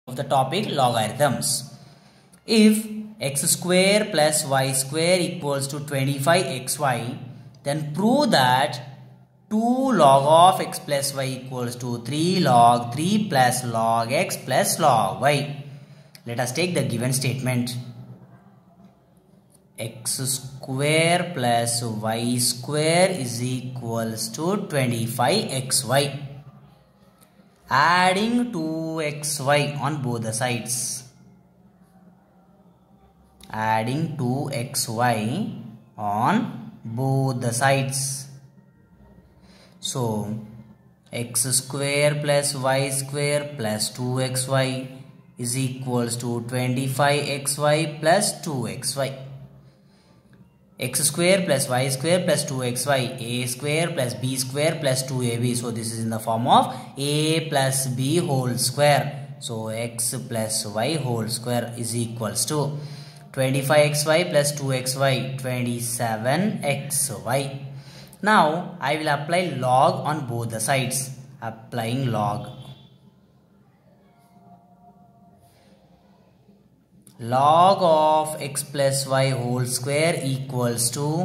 of the topic logarithms. If x square plus y square equals to 25xy, then prove that 2 log of x plus y equals to 3 log 3 plus log x plus log y. Let us take the given statement. X square plus y square is equals to 25xy. Adding 2xy on both the sides. Adding 2xy on both the sides. So, x square plus y square plus 2xy is equals to 25xy plus 2xy. X square plus y square plus 2xy, a square plus b square plus 2ab. So this is in the form of a plus b whole square. So x plus y whole square is equals to 25xy plus 2xy, 27xy. Now I will apply log on both the sides. Applying log. Log of x plus y whole square equals to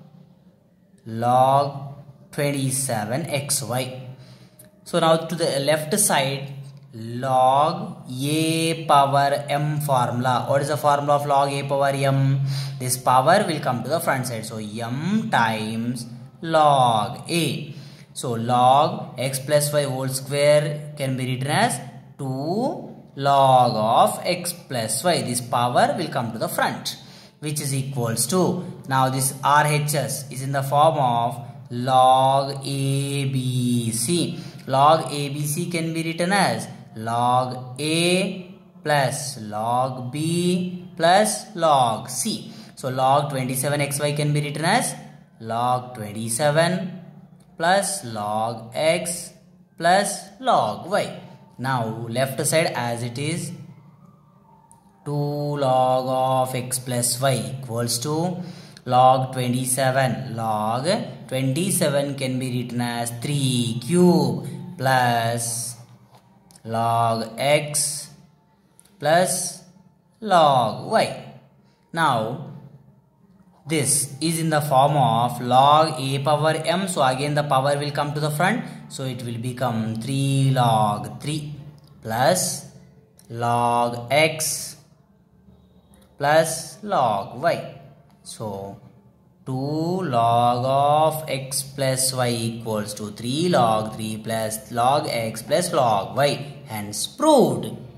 log 27xy. So now to the left side, log a power m formula. What is the formula of log a power m? This power will come to the front side. So m times log a. So log x plus y whole square can be written as 2 log of x plus y. This power will come to the front, which is equals to, now this RHS is in the form of log ABC. Log ABC can be written as log A plus log B plus log C. So log 27xy can be written as log 27 plus log x plus log y. Now left side as it is, 2 log of x plus y equals to log 27. Log 27 can be written as 3 cube plus log x plus log y. Now this is in the form of log a power m. So again the power will come to the front. So it will become 3 log 3 plus log x plus log y. So 2 log of x plus y equals to 3 log 3 plus log x plus log y. Hence proved.